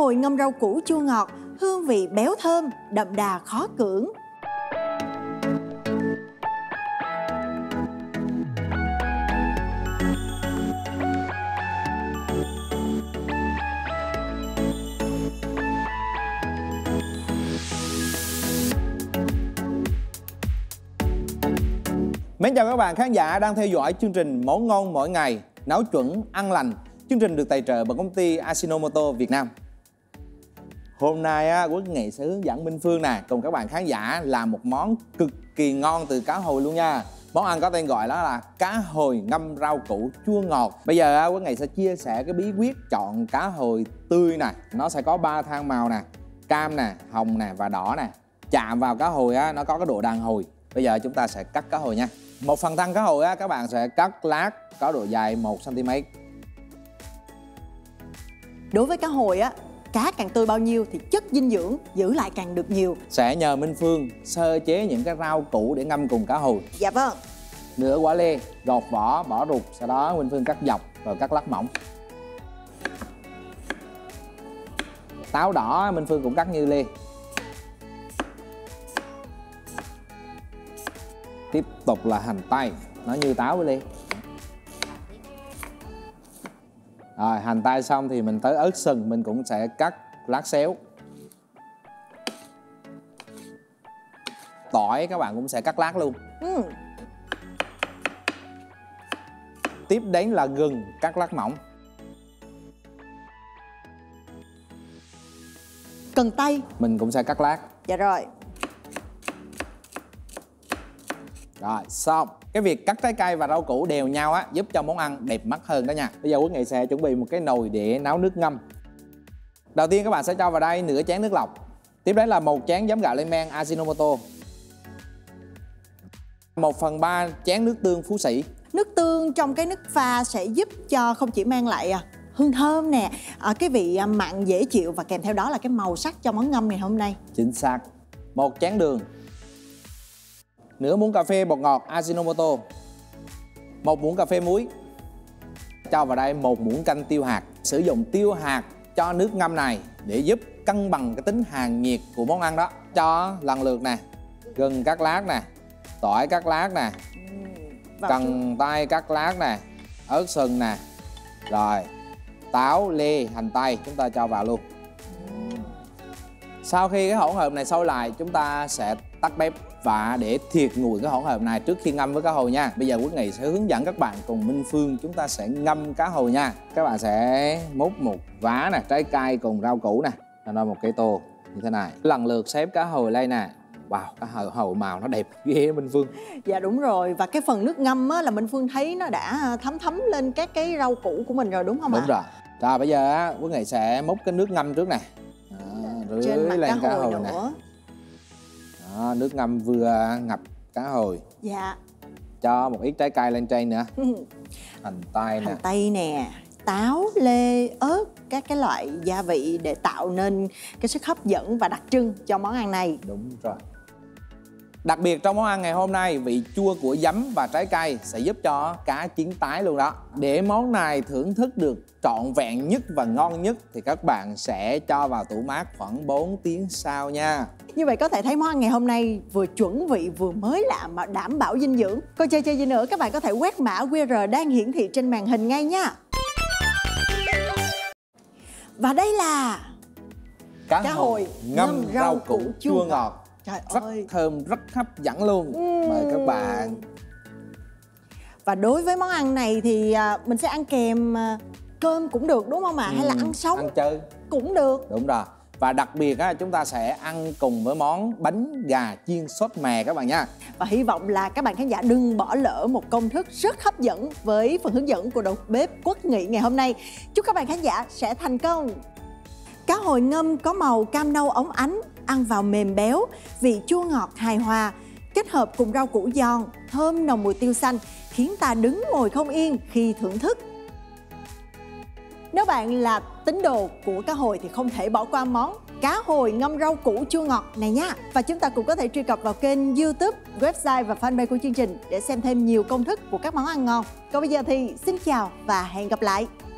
hồi ngâm rau củ chua ngọt, hương vị béo thơm, đậm đà khó cưỡng. Mến chào các bạn khán giả đang theo dõi chương trình Món ngon mỗi ngày, nấu chuẩn, ăn lành. Chương trình được tài trợ bởi công ty Ajinomoto Việt Nam. Hôm nay Quốc Nghị sẽ hướng dẫn Minh Phương nè cùng các bạn khán giả làm một món cực kỳ ngon từ cá hồi luôn nha. Món ăn có tên gọi đó là cá hồi ngâm rau củ chua ngọt. Bây giờ Quốc Nghị sẽ chia sẻ cái bí quyết chọn cá hồi tươi nè. Nó sẽ có 3 than màu nè, cam nè, hồng nè và đỏ nè. Chạm vào cá hồi nó có cái độ đàn hồi. Bây giờ chúng ta sẽ cắt cá hồi nha. Một phần thân cá hồi các bạn sẽ cắt lát có độ dài 1 cm. Đối với cá hồi cá càng tươi bao nhiêu thì chất dinh dưỡng giữ lại càng được nhiều. Sẽ nhờ Minh Phương sơ chế những cái rau củ để ngâm cùng cá hồi. Dạ vâng. Nửa quả lê, gọt vỏ, bỏ ruột, sau đó Minh Phương cắt dọc rồi cắt lát mỏng. Táo đỏ Minh Phương cũng cắt như lê. Tiếp tục là hành tây, nó như táo với lê. Rồi hành tây xong thì mình tới ớt sừng, mình cũng sẽ cắt lát xéo. Tỏi các bạn cũng sẽ cắt lát luôn. Tiếp đến là gừng, cắt lát mỏng. Cần tây mình cũng sẽ cắt lát. Dạ rồi. Rồi xong. Cái việc cắt trái cây và rau củ đều nhau giúp cho món ăn đẹp mắt hơn đó nha. Bây giờ Quốc Nghị sẽ chuẩn bị một cái nồi để nấu nước ngâm. Đầu tiên các bạn sẽ cho vào đây nửa chén nước lọc. Tiếp đến là 1 chén giấm gạo lên men Ajinomoto. 1/3 chén nước tương Phú Sĩ. Nước tương trong cái nước pha sẽ giúp cho không chỉ mang lại hương thơm nè, cái vị mặn dễ chịu và kèm theo đó là cái màu sắc cho món ngâm ngày hôm nay. Chính xác. 1 chén đường. Nửa muỗng cà phê bột ngọt Ajinomoto. 1 muỗng cà phê muối. Cho vào đây 1 muỗng canh tiêu hạt. Sử dụng tiêu hạt cho nước ngâm này để giúp cân bằng cái tính hàn nhiệt của món ăn đó. Cho lần lượt nè, gừng cắt lát nè, tỏi cắt lát nè, cần tây cắt lát nè, ớt sừng nè, rồi táo, lê, hành tây chúng ta cho vào luôn. Sau khi cái hỗn hợp này sôi lại, chúng ta sẽ tắt bếp và để thiệt nguội cái hỗn hợp này trước khi ngâm với cá hồi nha. Bây giờ Quốc Nghị sẽ hướng dẫn các bạn cùng Minh Phương chúng ta sẽ ngâm cá hồi nha. Các bạn sẽ múc một vá nè, trái cây cùng rau củ nè, rồi một cái tô như thế này. Lần lượt xếp cá hồi lên nè. Wow, cá hồi màu nó đẹp ghê Minh Phương. Dạ đúng rồi, và cái phần nước ngâm là Minh Phương thấy nó đã thấm lên các cái rau củ của mình rồi đúng không ạ? Đúng rồi. Rồi bây giờ Quốc Nghị sẽ múc cái nước ngâm trước nè. Trên mặt lên cá hồi nữa nè. Đó, nước ngâm vừa ngập cá hồi. Dạ. Cho một ít trái cây lên trên nữa. Hành tây nè, táo, lê, ớt, các cái loại gia vị để tạo nên cái sức hấp dẫn và đặc trưng cho món ăn này. Đúng rồi. Đặc biệt trong món ăn ngày hôm nay, vị chua của giấm và trái cây sẽ giúp cho cá chín tái luôn đó. Để món này thưởng thức được trọn vẹn nhất và ngon nhất thì các bạn sẽ cho vào tủ mát khoảng 4 tiếng sau nha. Như vậy có thể thấy món ăn ngày hôm nay vừa chuẩn vị vừa mới lạ mà đảm bảo dinh dưỡng. Còn chơi gì nữa, các bạn có thể quét mã QR đang hiển thị trên màn hình ngay nha. Và đây là cá hồi ngâm rau củ chua ngọt. Trời rất ơi, thơm, rất hấp dẫn luôn. Mời các bạn. Và đối với món ăn này thì mình sẽ ăn kèm cơm cũng được đúng không ạ? Hay là ăn sống ăn chơi cũng được. Đúng rồi. Và đặc biệt chúng ta sẽ ăn cùng với món bánh gà chiên sốt mè các bạn nha. Và hy vọng là các bạn khán giả đừng bỏ lỡ một công thức rất hấp dẫn với phần hướng dẫn của đầu bếp Quốc Nghị ngày hôm nay. Chúc các bạn khán giả sẽ thành công. Cá hồi ngâm có màu cam nâu óng ánh, ăn vào mềm béo, vị chua ngọt hài hòa, kết hợp cùng rau củ giòn, thơm nồng mùi tiêu xanh, khiến ta đứng ngồi không yên khi thưởng thức. Nếu bạn là tín đồ của cá hồi thì không thể bỏ qua món cá hồi ngâm rau củ chua ngọt này nha. Và chúng ta cũng có thể truy cập vào kênh YouTube, website và fanpage của chương trình để xem thêm nhiều công thức của các món ăn ngon. Còn bây giờ thì xin chào và hẹn gặp lại.